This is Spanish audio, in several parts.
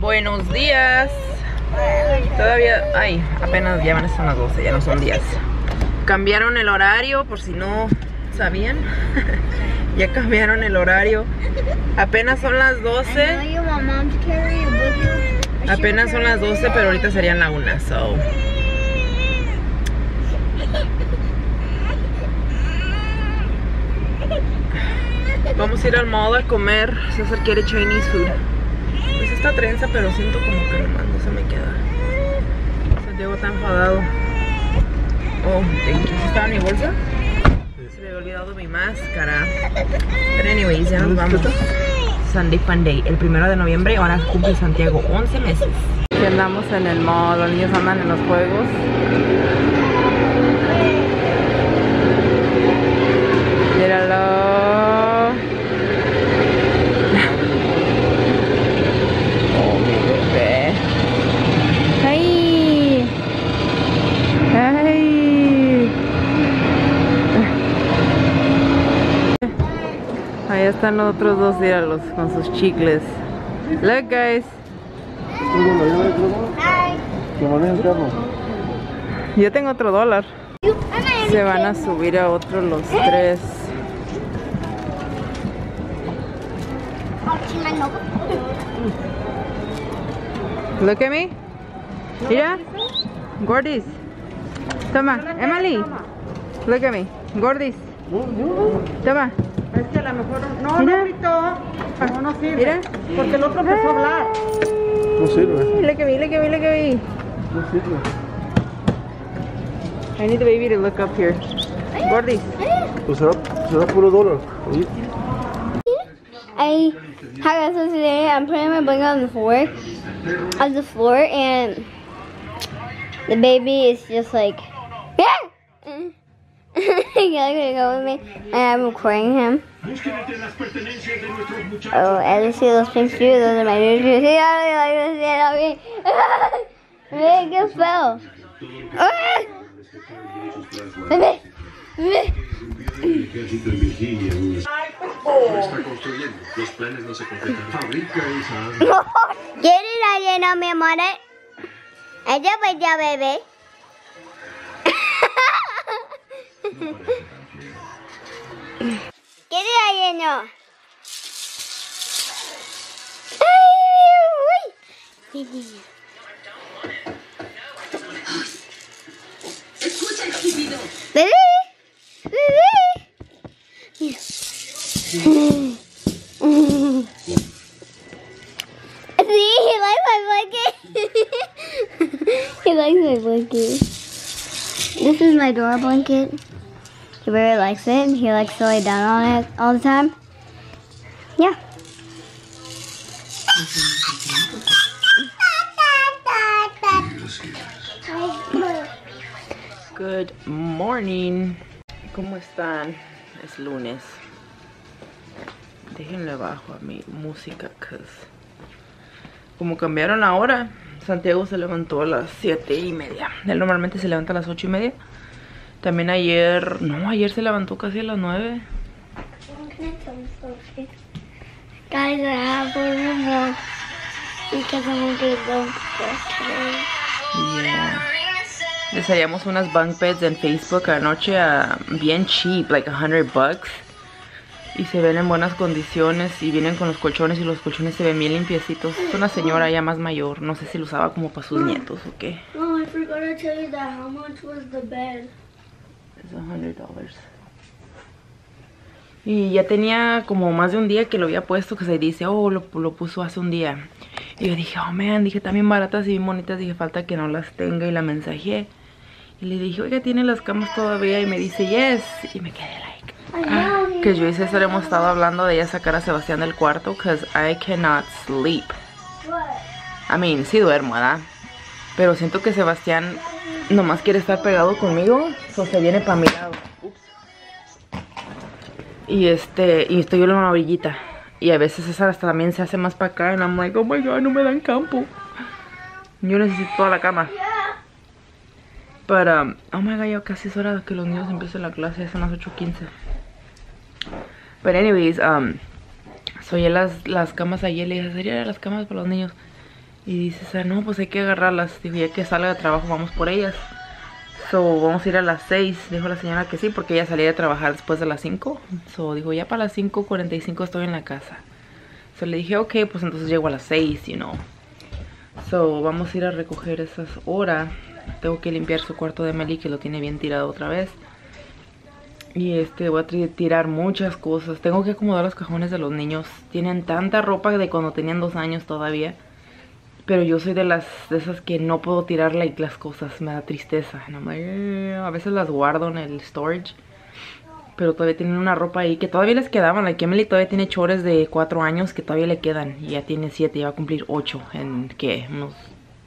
Buenos días. Todavía, apenas ya van a ser las 12, ya no son 10. Cambiaron el horario, por si no sabían. Ya cambiaron el horario. Apenas son las 12. Apenas son las 12, pero ahorita serían la 1, so. Vamos a ir al mall a comer. César quiere Chinese food. Pues esta trenza, pero siento como que nomás no se me queda. Santiago está enfadado. Oh, thank you. ¿Estaba en mi bolsa? Se me había olvidado mi máscara. Pero anyways, ya nos vamos. Sunday Fun Day, el 1 de noviembre. Ahora cumple Santiago 11 meses. Aquí andamos en el mall. Los niños andan en los juegos. Míralo. Ahí están los otros dos, míralos, con sus chicles. Look, guys. Yo tengo otro $1. Se van a subir a otro los tres. Look at me. Mira. Gordis. Toma, Emily. Look at me. Gordis. Toma. Es que a lo mejor no gritó, pero no sirve. Mira. Porque el otro empezó a hablar. No sirve. Look at me, look at me, look at me. No sirve. I need the baby to look up here. Gordis. Pues será puro $1. Hi guys, so today I'm putting my blanket on the floor, and the baby is just like, yeah. Gonna go with me, and I'm recording him. Oh, and you see those pink shoes? Those are my new shoes. Big good fell. ¿Quieres la llena, mi amor? Ella bella, bebé. ¿Quieres la llena? Escucha el gemido. Bebé, bebé. Mira. See, he likes my blanket. He likes my blanket. This is my Dora blanket. He really likes it. He likes to lay down on it all the time. Yeah. Good morning. ¿Cómo están? Es lunes. Déjenle bajo a mi música, como cambiaron la hora, Santiago se levantó a las 7:30. Él normalmente se levanta a las 8:30. También ayer se levantó casi a las 9. Guys, I have one more because I'm gonna go Yeah. Les hallamos unas bunk beds en Facebook anoche bien cheap, like $100. Y se ven en buenas condiciones y vienen con los colchones y los colchones se ven bien limpiecitos. Es una señora ya más mayor, no sé si lo usaba como para sus nietos o qué. Oh, I forgot to tell you that how much was the bed. Es $100. Y ya tenía como más de un día que lo había puesto, que se dice, oh, lo puso hace un día. Y yo dije, oh man, dije, también baratas y bien bonitas, dije, falta que no las tenga, y la mensajé. Y le dije, oiga, ¿tiene las camas todavía? Y me dice, yes. Y me quedé like, que yo y César hemos estado hablando de ella sacar a Sebastián del cuarto, because I cannot sleep. I mean, sí duermo, ¿verdad? Pero siento que Sebastián nomás quiere estar pegado conmigo, o se viene para mi lado. Ups. Y estoy yo en una orillita. Y a veces César hasta también se hace más para acá. And I'm like, oh my god, no me dan campo. Yo necesito toda la cama. Pero, oh my god, ya casi es hora de que los niños empiecen la clase. Son las 8:15. Pero anyways, soy las camas ayer. Le dije, sería las camas para los niños. Y dice, o sea, no, pues hay que agarrarlas. Dijo, ya que salga de trabajo vamos por ellas. So, vamos a ir a las 6. Dijo la señora que sí, porque ella salía de trabajar después de las 5. So, dijo, ya para las 5:45 estoy en la casa. So, le dije, ok, pues entonces llego a las 6, you know. So, vamos a ir a recoger esas horas. Tengo que limpiar su cuarto de Meli, que lo tiene bien tirado otra vez. Y voy a tirar muchas cosas. Tengo que acomodar los cajones de los niños. Tienen tanta ropa de cuando tenían 2 años todavía. Pero yo soy de esas que no puedo tirar las cosas. Me da tristeza. A veces las guardo en el storage. Pero todavía tienen una ropa ahí que todavía les quedaban. La Emily todavía tiene chores de 4 años que todavía le quedan. Y ya tiene 7, ya va a cumplir 8 en, ¿qué? Unos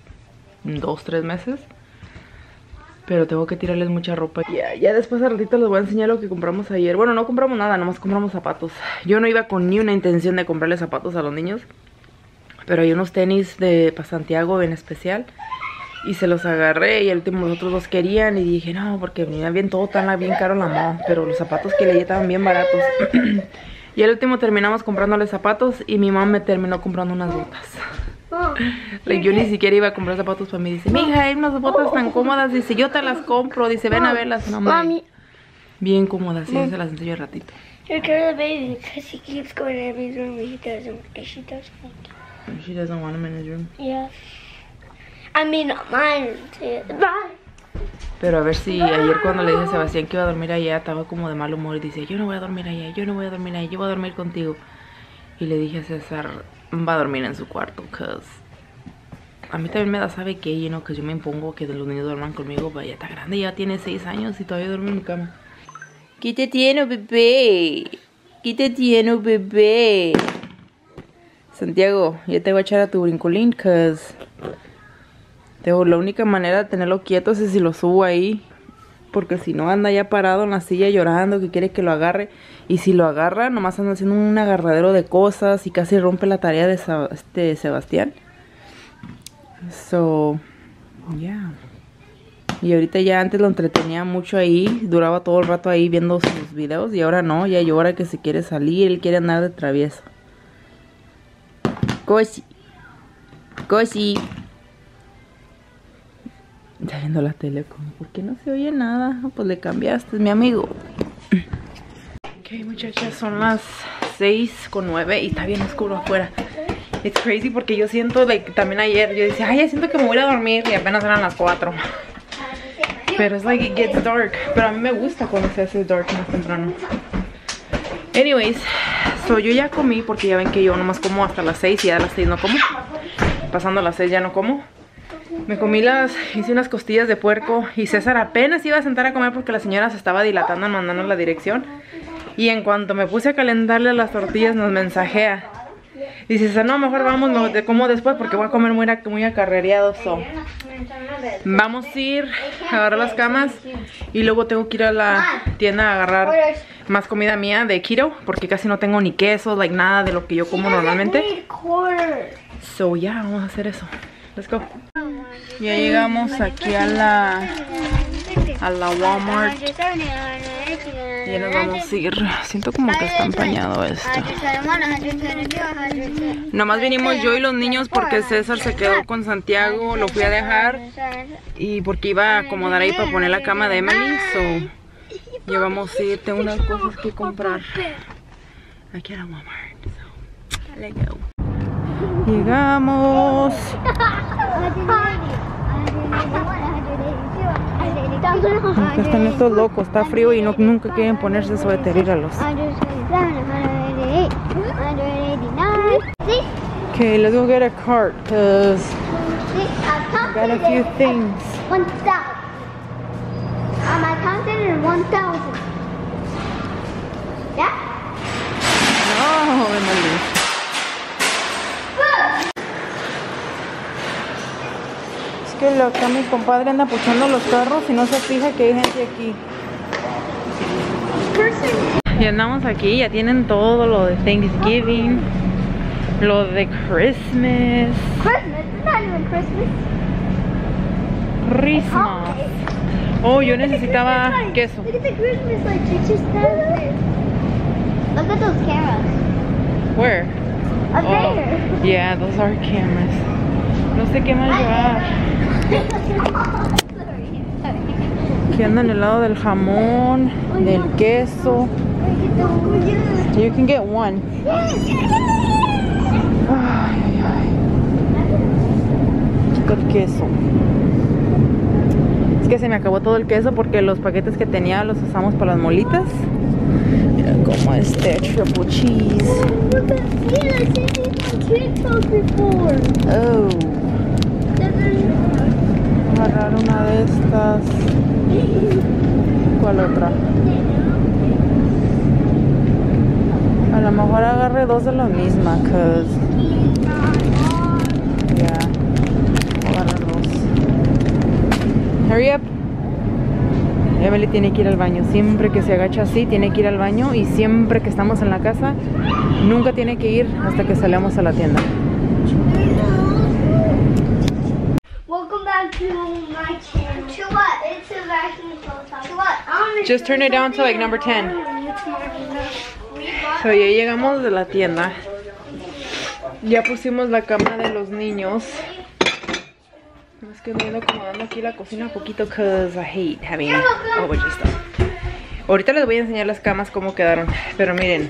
2-3 meses. Pero tengo que tirarles mucha ropa. Ya después al ratito les voy a enseñar lo que compramos ayer. Bueno, no compramos nada, nomás compramos zapatos. Yo no iba con ni una intención de comprarle zapatos a los niños. Pero hay unos tenis para Santiago en especial. Y se los agarré y el último los otros los querían. Y dije, no, porque venía bien todo tan bien caro la moda. Pero los zapatos que leí estaban bien baratos. Y el último terminamos comprándole zapatos. Y mi mamá me terminó comprando unas botas. Yo ni siquiera iba a comprar zapatos para mí. Dice, mija, hay unas botas tan cómodas. Dice, yo te las compro. Dice, ven a verlas. No, mami. Bien cómodas, sí, se las enseño al ratito. You're the baby because he keeps going to Emmy's room and she doesn't like it. She doesn't want him in his room. Yeah. I mean, not mine. Bye. Pero a ver si ayer cuando le dije a Sebastián que iba a dormir allá, estaba como de mal humor y dice, yo no voy a dormir allá, yo no voy a dormir allá, yo voy a dormir contigo. Y le dije a César, va a dormir en su cuarto, cause a mí también me da, ¿sabe qué? You know, que yo me impongo que los niños duerman conmigo, pero ya está grande, ya tiene 6 años y todavía duerme en mi cama. ¿Qué te tiene, bebé? ¿Qué te tiene, bebé? Santiago, ya te voy a echar a tu brincolín, cause la única manera de tenerlo quieto es si lo subo ahí. Porque si no anda ya parado en la silla llorando que quiere que lo agarre. Y si lo agarra, nomás anda haciendo un agarradero de cosas y casi rompe la tarea de Sebastián. So, yeah. Y ahorita ya antes lo entretenía mucho ahí. Duraba todo el rato ahí viendo sus videos. Y ahora no, ya llora que se quiere salir. Él quiere andar de travieso. Cosi. Cosi. Está viendo la tele como, ¿por qué no se oye nada? Pues le cambiaste, es mi amigo. Ok, muchachas, son las 6:09 y está bien oscuro afuera. It's crazy porque yo siento, también ayer yo decía, ay, ya siento que me voy a dormir y apenas eran las 4. Pero es like it gets dark. Pero a mí me gusta cuando se hace dark más temprano. Anyways, so yo ya comí porque ya ven que yo nomás como hasta las 6 y ya a las 6 no como. Pasando las 6 ya no como. Me comí hice unas costillas de puerco y César apenas iba a sentar a comer porque la señora se estaba dilatando en mandarnos la dirección. Y en cuanto me puse a calentarle las tortillas nos mensajea. Dice, César, no, mejor vamos, como después porque voy a comer muy acarrereado. So. Vamos a ir a agarrar las camas y luego tengo que ir a la tienda a agarrar más comida mía de keto porque casi no tengo ni queso, nada de lo que yo como normalmente. So, ya, vamos a hacer eso. Let's go. Ya llegamos aquí a la Walmart. Ya nos vamos a ir. Siento como que está empañado esto. Nomás vinimos yo y los niños porque César se quedó con Santiago. Lo fui a dejar. Y porque iba a acomodar ahí para poner la cama de Emily. So, ya vamos a ir. Tengo unas cosas que comprar aquí a la Walmart. So, let's go. Llegamos. Acá están estos locos, está frío y nunca quieren ponerse suéter, íralos. Okay, let's go get a cart, cause I got a few things. 1,000. I counted in 1,000. Yeah? No, Emily. Que acá mi compadre anda puchando los carros y no se fija que hay gente aquí. Ya andamos aquí, ya tienen todo lo de Thanksgiving, lo de Christmas. It's not even Christmas. Christmas. Oh, yo necesitaba queso. Look at the Christmas lights. You just have Look at those cameras. Where? Up there. Yeah, those are cameras. sé qué más llevar. Aquí andan el lado del jamón, del queso. You can get one. Ay, ay, ay. Chico el queso. Es que se me acabó todo el queso porque los paquetes que tenía los usamos para las molitas. Mira como triple cheese. Oh. Agarrar una de estas. ¿Cuál otra? A lo mejor agarré dos de la misma, cause yeah, voy a agarrar dos. Hurry up. Emily tiene que ir al baño. Siempre que se agacha así, tiene que ir al baño. Y siempre que estamos en la casa, nunca tiene que ir hasta que salgamos a la tienda. Welcome back to my channel. To what? It's a vacuum cleaner. To what? Just turn it down to like number 10. So, ya llegamos de la tienda. Ya pusimos la cama de los niños. Es que me ando acomodando aquí la cocina un poquito because I hate having a bunch of stuff. Ahorita les voy a enseñar las camas cómo quedaron. Pero miren,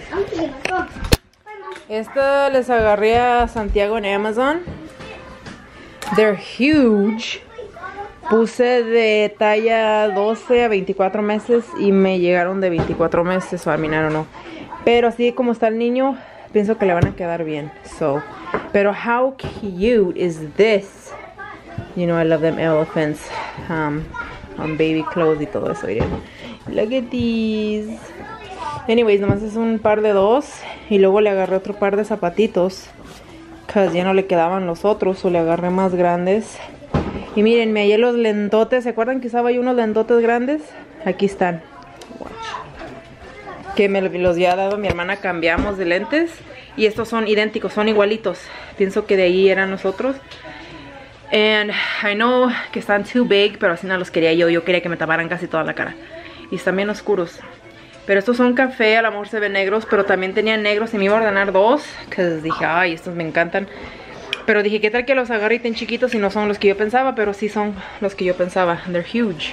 esta les agarré a Santiago en Amazon. They're huge. Puse de talla 12 a 24 meses y me llegaron de 24 meses. O I don't know. Pero así como está el niño, pienso que le van a quedar bien. So, pero how cute is this? You know, I love them elephants on baby clothes y todo eso. Miren. Look at these. Anyways, nomás es un par de dos. Y luego le agarré otro par de zapatitos. Cause ya no le quedaban los otros. O le agarré más grandes. Y miren, me hallé los lentotes. ¿Se acuerdan que usaba yo unos lentotes grandes? Aquí están. Watch. Que me los había dado mi hermana. Cambiamos de lentes. Y estos son idénticos, son igualitos. Pienso que de ahí eran los otros. And I know que están too big, pero así no los quería yo. Yo quería que me taparan casi toda la cara. Y están bien oscuros. Pero estos son café, a lo mejor se ven negros. Pero también tenían negros y me iba a ordenar dos. Que dije, ay, estos me encantan. Pero dije, ¿qué tal que los agarré tan chiquitos y no son los que yo pensaba? Pero sí son los que yo pensaba. They're huge.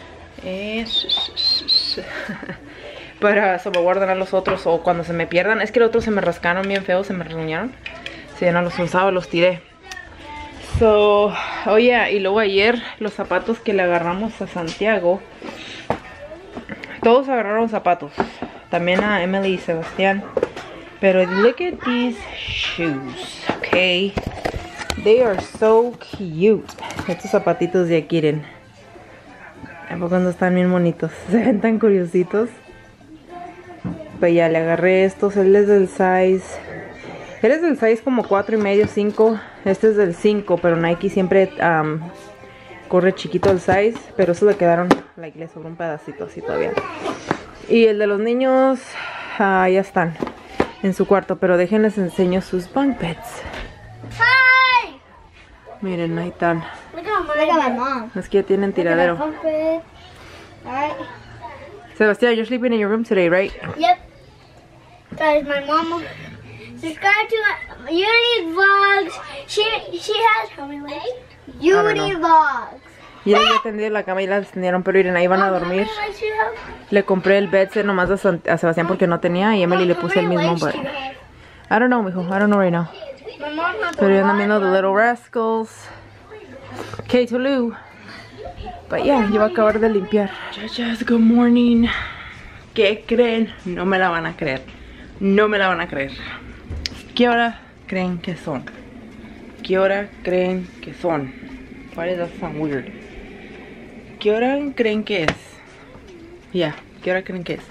Pero eso me voy a ordenar los otros. O cuando se me pierdan. Es que los otros se me rascaron bien feos, se me rasguñaron. Si ya no los usaba, los tiré. So, oye, y luego ayer los zapatos que le agarramos a Santiago. Todos agarraron zapatos. También a Emily y Sebastián. Pero look at these shoes, okay? They are so cute. Estos zapatitos ya quieren. ¿A poco no están bien bonitos? Se ven tan curiositos. Pues ya le agarré estos. Él es del size. Él es del size como 4.5, 5. Este es del 5, pero Nike siempre corre chiquito el size. Pero eso le quedaron, like, le sobró un pedacito así todavía. Y el de los niños, ya están en su cuarto. Pero déjenles enseño sus bunk beds. Hi! Miren, ahí están. Look at my mom. Es que ya tienen tiradero. Alright. Sebastián, you're sleeping in your room today, right? Yep. Guys, my mom. Subscribe to Unity Vlogs. She has how many legs? Unity Vlogs. Y ellos ya tendieron la cama y la extendieron, pero miren, ahí van a dormir. Le compré el bedset nomás a Sebastián porque no tenía y Emily le puse el mismo, but I don't know, mijo, I don't know right now. Pero ya andan viendo The Little Rascals, K to Lou. But yeah, yo voy a acabar de limpiar. Chachas, good morning. ¿Qué creen? No me la van a creer. No me la van a creer. ¿Qué hora creen que son? ¿Qué hora creen que son? Why does that sound weird? ¿Qué hora creen que es? Ya, ¿qué hora creen que es?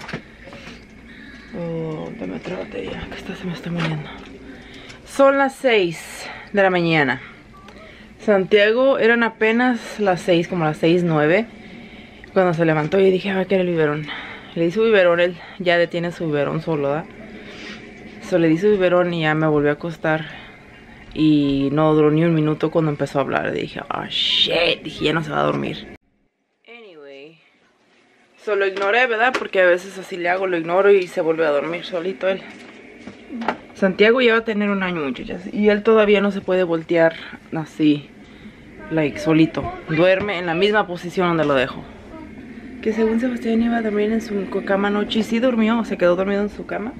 Oh, dame otra botella, que esta se me está muriendo. Son las 6 de la mañana. Santiago eran apenas las 6, como las 6:09. Cuando se levantó y dije, a ver, el biberón. Le di su biberón, él ya detiene su biberón solo, ¿da? Le di su biberón y ya me volvió a acostar. Y no duró ni un minuto cuando empezó a hablar. Dije, oh shit, dije, ya no se va a dormir. Anyway, lo ignoré, ¿verdad? Porque a veces así le hago, lo ignoro y se vuelve a dormir solito él. Santiago ya va a tener 1 año, muchachas. Y él todavía no se puede voltear así like, solito. Duerme en la misma posición donde lo dejo. Que según Sebastián iba a dormir en su cama anoche y sí durmió, se quedó dormido en su cama.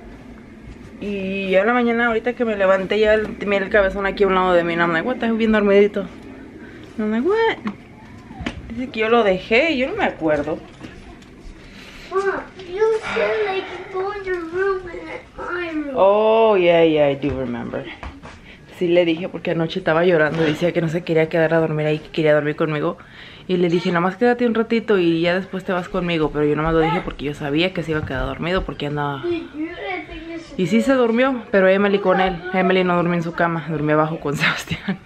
Y ya en la mañana, ahorita que me levanté, ya tenía el cabezón aquí a un lado de mí. Y I'm like, what, estás bien dormidito. Y I'm like, what? Dice que yo lo dejé y yo no me acuerdo. Mom, you said like go in your room and my room. Oh, yeah, I do remember. Sí le dije porque anoche estaba llorando. Decía que no se quería quedar a dormir ahí, que quería dormir conmigo. Y le dije, nomás quédate un ratito y ya después te vas conmigo. Pero yo nomás lo dije porque yo sabía que se iba a quedar dormido porque andaba... Y sí se durmió, pero Emily con él. Emily no durmió en su cama, durmió abajo con Sebastián.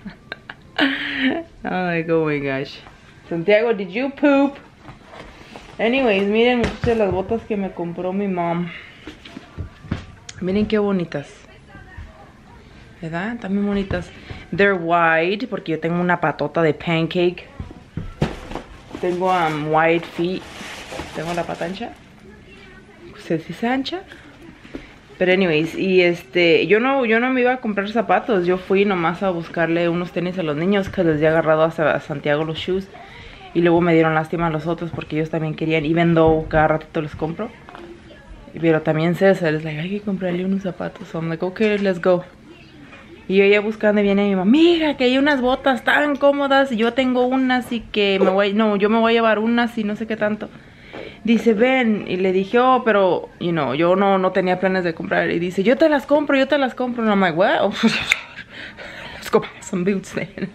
Ay, oh my gosh. Santiago, did you poop? Anyways, miren muchachos las botas que me compró mi mom. Miren qué bonitas. ¿Verdad? También bonitas. They're wide, porque yo tengo una patota de pancake. Tengo wide feet. Tengo la pata ancha. ¿Se dice ancha? Pero anyways, y yo no me iba a comprar zapatos. Yo fui nomás a buscarle unos tenis a los niños que les había agarrado a Santiago los shoes. Y luego me dieron lástima a los otros porque ellos también querían. Even though cada ratito les compro. Pero también César es like, hay que comprarle unos zapatos. So I'm like, okay, let's go. Y yo ya buscando y viene mi mamá, amiga, que hay unas botas tan cómodas. Y yo tengo unas y que yo me voy a llevar unas y no sé qué tanto. Dice, ven, y le dije, oh, pero, yo no tenía planes de comprar. Y dice, yo te las compro. Y I'm like, what? Oh, let's go buy some boots then.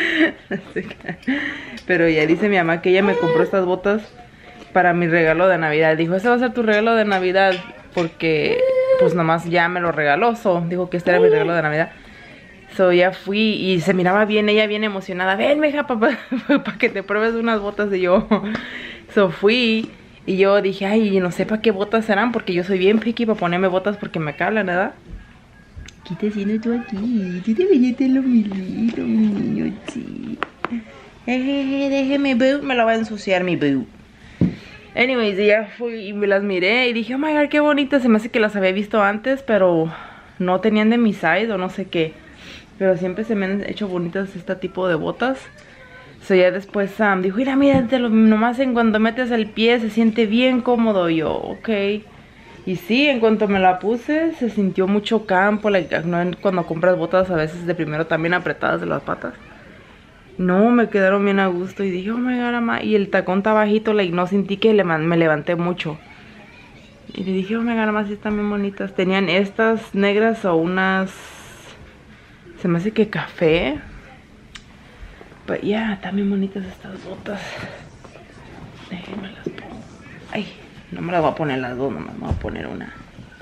Pero ya dice mi mamá que ella me compró estas botas para mi regalo de Navidad. Dijo, ese va a ser tu regalo de Navidad, porque pues nomás ya me lo regaló. Dijo que este era mi regalo de Navidad. Ya fui y se miraba bien, ella bien emocionada. Ven, mija, papá, para que te pruebes unas botas. Y yo, fui. Y yo dije, ay, no sé para qué botas serán, porque yo soy bien picky para ponerme botas porque me cablan, ¿verdad? ¿Qué te haciendo tú aquí? Tú deberías tener lo milito, mi niño, sí. Déjeme boot, me lo va a ensuciar mi boot. Anyways, ya fui y me las miré y dije, oh my god, qué bonitas. Se me hace que las había visto antes, pero no tenían de mi size o no sé qué. Pero siempre se me han hecho bonitas este tipo de botas. Ya después dijo, mira, nomás en cuando metes el pie se siente bien cómodo. Y yo, ok. Y sí, en cuanto me la puse se sintió mucho campo. No, cuando compras botas a veces de primero también apretadas de las patas. No, me quedaron bien a gusto. Y dije, oh my god, mamá. Y el tacón está bajito, no sentí que me levanté mucho. Y le dije, oh my god, mamá, sí están bien bonitas. Tenían estas negras o unas... Se me hace que café. Pero ya, también bonitas estas botas. Déjenme las pongo. Ay, no me las voy a poner las dos, nomás me voy a poner una.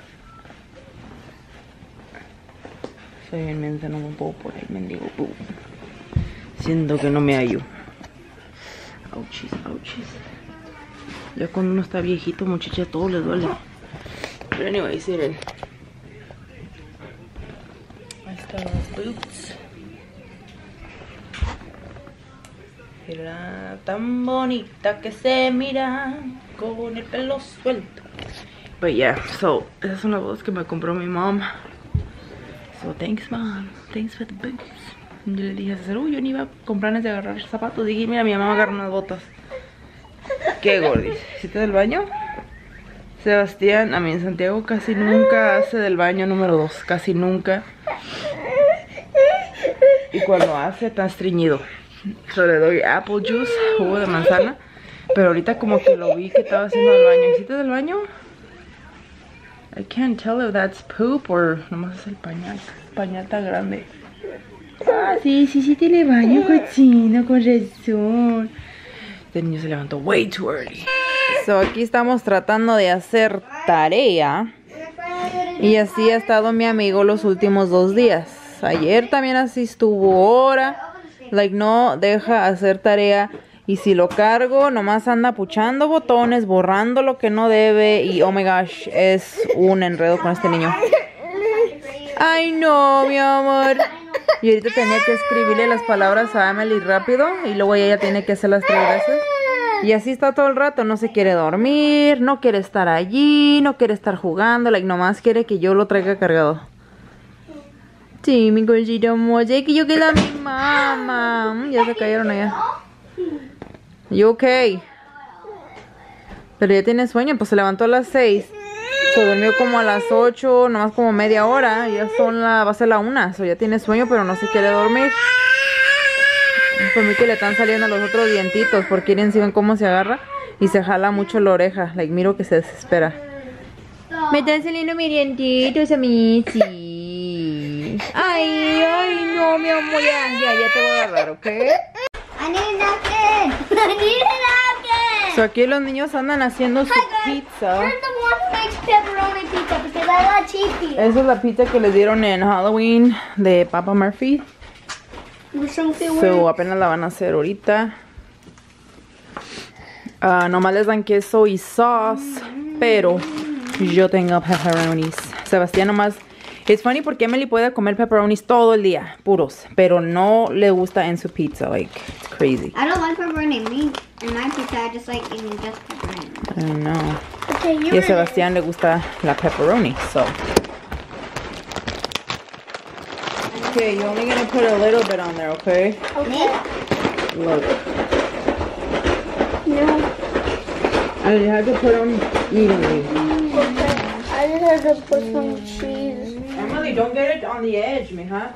Soy bien mensa, no me puedo poner mendigo. Siento que no me hallo. Ouchis, ouchis. Ya cuando uno está viejito, muchacha, todo le duele. Pero anyways, miren. Ahí están las boots. Mira, tan bonita que se mira con el pelo suelto. But yeah, esas son las botas que me compró mi mom. Thanks mom, thanks for the boots. Yo le dije a César, yo ni iba a comprar de agarrar zapatos. Dije, mira, mi mamá me agarró unas botas. Qué gordis. ¿Hiciste del baño? Sebastián, en Santiago casi nunca hace del baño número 2. Casi nunca. Y cuando hace, está estreñido. Le doy apple juice, jugo de manzana. Pero ahorita como que lo vi que estaba haciendo del baño. ¿Hiciste del baño? I can't tell if that's poop or nomás es el pañal. El pañal tan grande. Ah, sí tiene baño, cochino, con razón. Este niño se levantó way too early. Aquí estamos tratando de hacer tarea. Y así ha estado mi amigo los últimos 2 días. Ayer también así estuvo ahora. No deja hacer tarea. Y si lo cargo, nomás anda puchando botones, borrando lo que no debe. Y oh my gosh, es un enredo con este niño. Ay no, mi amor. Y ahorita tenía que escribirle las palabras a Emily rápido. Y luego ella tiene que hacerlas 3 veces. Y así está todo el rato. No se quiere dormir, no quiere estar allí, no quiere estar jugando. Nomás quiere que yo lo traiga cargado. Sí, mi cosita mocha, que yo quiero a mi mamá. down. Ya se cayeron allá. You okay? Pero ya tiene sueño, pues se levantó a las 6. Se durmió como a las 8, nomás como media hora. Ya va a ser la 1. So ya tiene sueño, pero no se quiere dormir. Por mí que le están saliendo los otros dientitos, porque miren si ven cómo se agarra y se jala mucho la oreja. Like, miro que se desespera. Me están saliendo mis dientitos a mí, sí. Ay, no, mi amor, ya te voy a agarrar, ¿ok? I need a napkin. I need a napkin. So aquí los niños andan haciendo su pizza. You're the one who makes pepperoni pizza because I got cheapy. Esa es la pizza que les dieron en Halloween de Papa Murphy. So apenas la van a hacer ahorita. Nomás les dan queso y sauce, pero yo tengo pepperonis. Sebastián nomás. Es funny porque Emily puede comer pepperonis todo el día, puros, pero no le gusta en su pizza. Like, it's crazy. I don't like pepperoni in my pizza. I just like eating just pepperoni. I don't know. Okay, Y a Sebastián le gusta la pepperoni, so. Okay, you're only gonna put a little bit on there, okay? Okay. Look. No. And you have to put them evenly. I just have to put some cheese. Emily, don't get it on the edge, mija.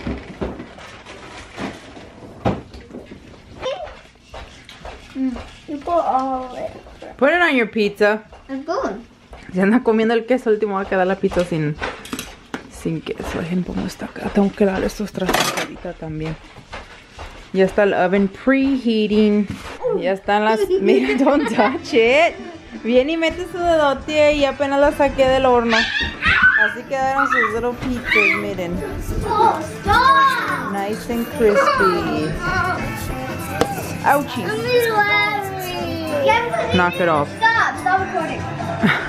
You put all of it. Put it on your pizza. It's good. Si anda comiendo el queso, último va a quedar la pizza sin queso. Dejen pongo esta acá. Tengo que dar estos trastos ahorita también. Ya está el oven preheating. Ya están las... Mira, don't touch it. Viene y mete su dedote y apenas la saqué del horno. Así quedaron sus little pizzas, miren. Oh, stop! Nice and crispy. Ouchie. Larry. Knock it off. Stop recording.